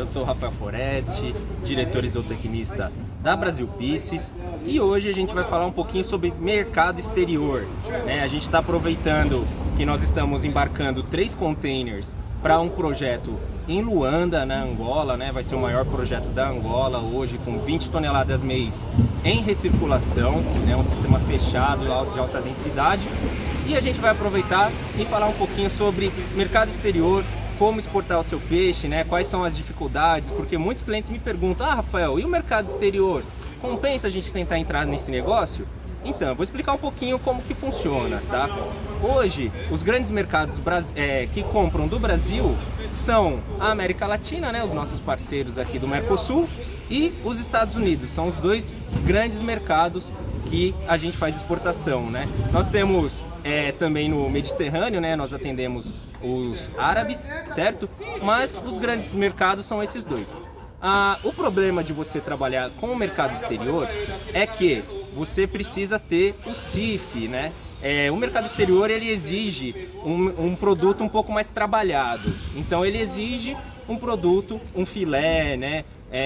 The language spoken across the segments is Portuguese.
sou o Rafael Foreste, diretor e zootecnista da Brasil Pisces, e hoje a gente vai falar um pouquinho sobre mercado exterior, né? A gente está aproveitando que nós estamos embarcando 3 containers para um projeto em Luanda, na Angola, né? Vai ser o maior projeto da Angola hoje, com 20 toneladas mês em recirculação, né? Um sistema fechado de alta densidade. E a gente vai aproveitar e falar um pouquinho sobre mercado exterior, como exportar o seu peixe, né? Quais são as dificuldades, porque muitos clientes me perguntam: ah, Rafael, e o mercado exterior? Compensa a gente tentar entrar nesse negócio? Então, eu vou explicar um pouquinho como que funciona, tá? Hoje, os grandes mercados que compram do Brasil são a América Latina, né? Os nossos parceiros aqui do Mercosul, e os Estados Unidos. São os 2 grandes mercados que a gente faz exportação, né? Nós temos também no Mediterrâneo, né? Nós atendemos os árabes, certo? Mas os grandes mercados são esses 2. O problema de você trabalhar com o mercado exterior é que você precisa ter o CIF, né? O mercado exterior, ele exige um produto um pouco mais trabalhado. Então ele exige um produto, um filé, né?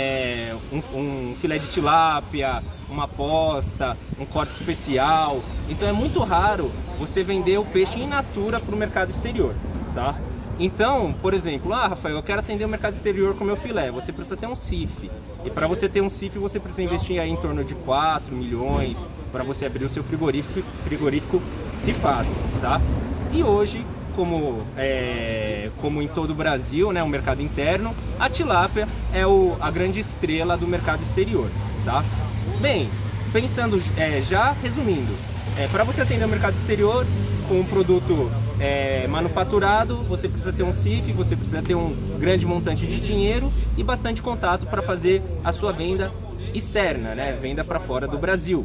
Um filé de tilápia, uma posta, um corte especial. Então é muito raro você vender o peixe in natura para o mercado exterior, tá? Então, por exemplo, Rafael, eu quero atender o mercado exterior com meu filé. Você precisa ter um CIF. E para você ter um CIF, você precisa investir aí em torno de 4 milhões para você abrir o seu frigorífico cifado, tá? E hoje, como em todo o Brasil, né, o mercado interno, a tilápia é a grande estrela do mercado exterior, tá? Bem, pensando, já resumindo, para você atender o mercado exterior com um produto manufaturado, você precisa ter um CIF, você precisa ter um grande montante de dinheiro e bastante contato para fazer a sua venda externa, né? Venda para fora do Brasil.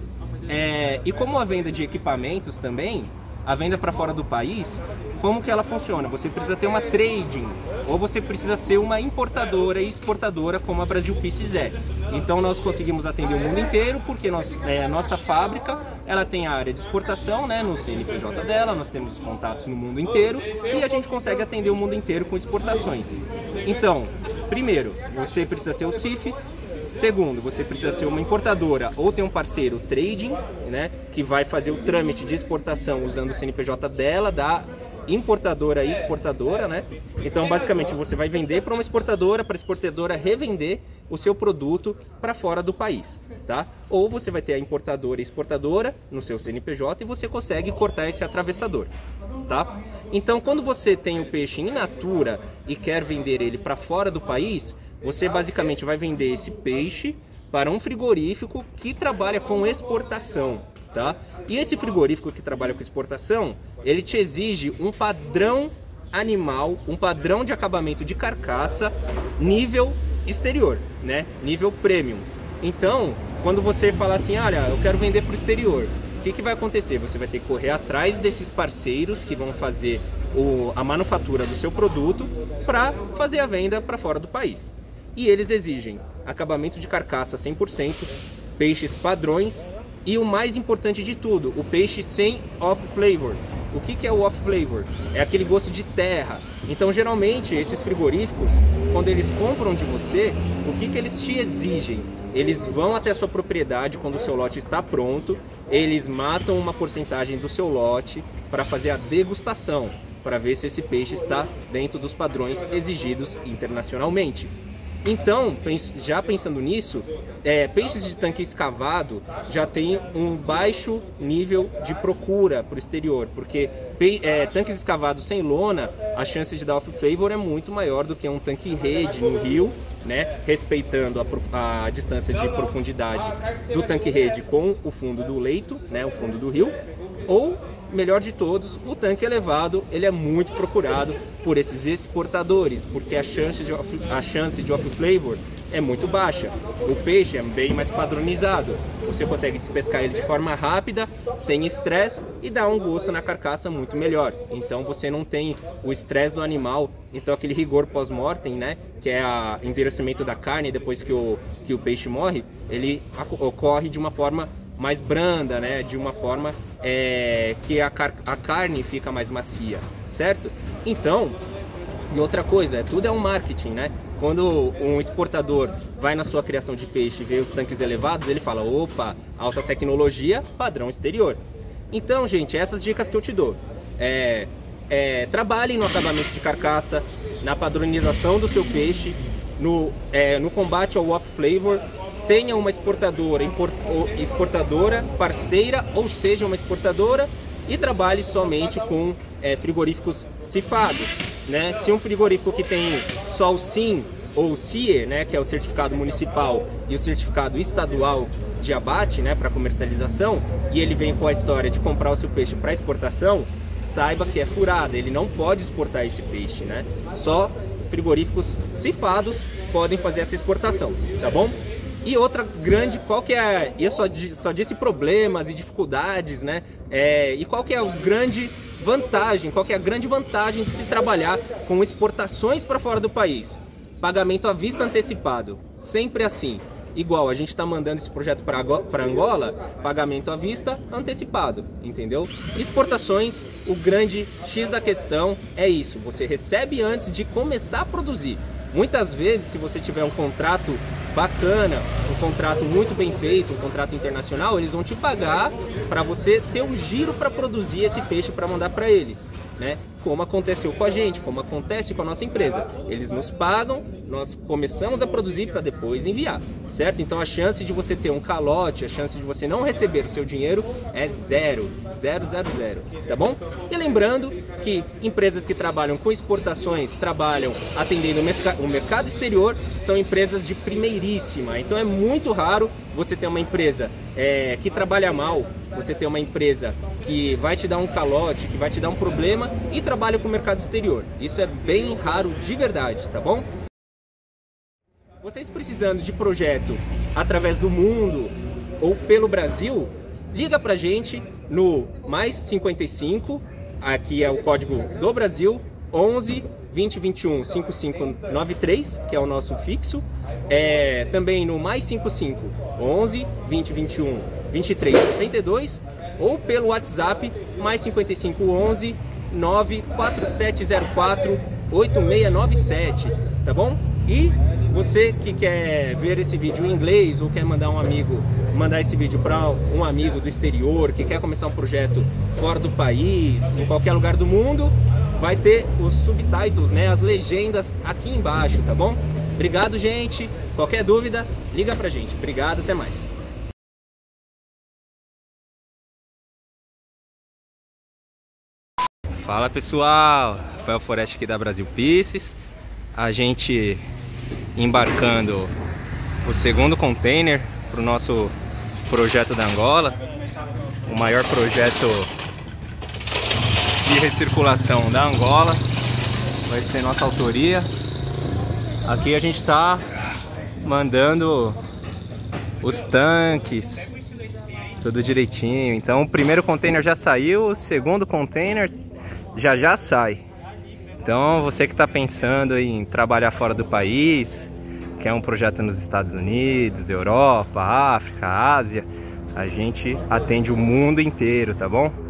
E como a venda de equipamentos também, a venda para fora do país, como que ela funciona? Você precisa ter uma trading, ou você precisa ser uma importadora e exportadora, como a Brasil Pisces é. Então nós conseguimos atender o mundo inteiro, porque nossa fábrica, ela tem a área de exportação, né, no CNPJ dela, nós temos os contatos no mundo inteiro, e a gente consegue atender o mundo inteiro com exportações. Então, primeiro, você precisa ter o CIF. Segundo, você precisa ser uma importadora ou ter um parceiro trading, né, que vai fazer o trâmite de exportação usando o CNPJ dela, da importadora e exportadora, né? Então, basicamente, você vai vender para uma exportadora, para a exportadora revender o seu produto para fora do país, tá? Ou você vai ter a importadora e exportadora no seu CNPJ e você consegue cortar esse atravessador, tá? Então, quando você tem o peixe in natura e quer vender ele para fora do país, você basicamente vai vender esse peixe para um frigorífico que trabalha com exportação, tá? E esse frigorífico que trabalha com exportação, ele te exige um padrão animal, um padrão de acabamento de carcaça nível exterior, né? Nível premium. Então, quando você fala assim, olha, eu quero vender para o exterior, o que vai acontecer? Você vai ter que correr atrás desses parceiros que vão fazer a manufatura do seu produto para fazer a venda para fora do país. E eles exigem acabamento de carcaça 100%, peixes padrões e o mais importante de tudo, o peixe sem off-flavor. O que é o off-flavor? É aquele gosto de terra. Então, geralmente, esses frigoríficos, quando eles compram de você, o que eles te exigem? Eles vão até a sua propriedade quando o seu lote está pronto, eles matam uma porcentagem do seu lote para fazer a degustação, para ver se esse peixe está dentro dos padrões exigidos internacionalmente. Então, já pensando nisso, peixes de tanque escavado já tem um baixo nível de procura para o exterior, porque tanques escavados sem lona, a chance de dar off-flavor é muito maior do que um tanque rede no rio, né, respeitando a distância de profundidade do tanque rede com o fundo do leito, né, o fundo do rio, ou melhor de todos, o tanque elevado, ele é muito procurado por esses exportadores, porque a chance de off-flavor é muito baixa. O peixe é bem mais padronizado, você consegue despescar ele de forma rápida, sem estresse e dá um gosto na carcaça muito melhor. Então você não tem o estresse do animal, então aquele rigor pós-mortem, né, que é o endurecimento da carne depois que o peixe morre, ele ocorre de uma forma mais branda, né, de uma forma que a carne fica mais macia, certo? Então, E outra coisa, tudo é um marketing, né? Quando um exportador vai na sua criação de peixe e vê os tanques elevados, ele fala, opa, alta tecnologia, padrão exterior. Então, gente, essas dicas que eu te dou. Trabalhe no acabamento de carcaça, na padronização do seu peixe, no combate ao off-flavor. Tenha uma exportadora parceira, ou seja, uma exportadora, e trabalhe somente com frigoríficos cifados, né? Se um frigorífico que tem só o SIM ou o CIE, né, que é o certificado municipal, e o certificado estadual de abate, né, para comercialização, e ele vem com a história de comprar o seu peixe para exportação, saiba que é furada, ele não pode exportar esse peixe, né? Só frigoríficos cifados podem fazer essa exportação, tá bom? E outra grande, qual que é, eu só disse problemas e dificuldades, né? E qual que é a grande vantagem, qual que é a grande vantagem de se trabalhar com exportações para fora do país? Pagamento à vista antecipado, sempre assim. Igual, a gente está mandando esse projeto para Angola, pagamento à vista antecipado, entendeu? Exportações, o grande X da questão é isso, você recebe antes de começar a produzir. Muitas vezes, se você tiver um contrato bacana, um contrato muito bem feito, um contrato internacional, eles vão te pagar para você ter um giro para produzir esse peixe para mandar para eles, né? Como aconteceu com a gente, como acontece com a nossa empresa. Eles nos pagam, nós começamos a produzir para depois enviar, certo? Então a chance de você ter um calote, a chance de você não receber o seu dinheiro é zero, tá bom? E lembrando que empresas que trabalham com exportações, trabalham atendendo o mercado exterior, são empresas de primeiríssima. Então é muito raro você ter uma empresa que trabalha mal, você ter uma empresa que vai te dar um calote, que vai te dar um problema e trabalha com o mercado exterior. Isso é bem raro de verdade, tá bom? Vocês precisando de projeto através do mundo ou pelo Brasil, liga pra gente no +55, aqui é o código do Brasil, 11 20 21 5593, que é o nosso fixo. Também no +55 11 20 21 23 72, ou pelo WhatsApp +55 11 94704 8697, tá bom? E você que quer ver esse vídeo em inglês ou quer mandar esse vídeo para um amigo do exterior que quer começar um projeto fora do país, em qualquer lugar do mundo, vai ter os subtitles, né, as legendas aqui embaixo, tá bom? Obrigado, gente. Qualquer dúvida, liga pra gente. Obrigado, até mais. Fala pessoal, Rafael Forest aqui da Brasil Pieces. A gente embarcando o segundo container para o nosso projeto da Angola, o maior projeto de recirculação da Angola, vai ser nossa autoria. Aqui a gente está mandando os tanques, tudo direitinho. Então o primeiro container já saiu, o segundo container já sai. Então você que está pensando em trabalhar fora do país, quer um projeto nos Estados Unidos, Europa, África, Ásia, a gente atende o mundo inteiro, tá bom?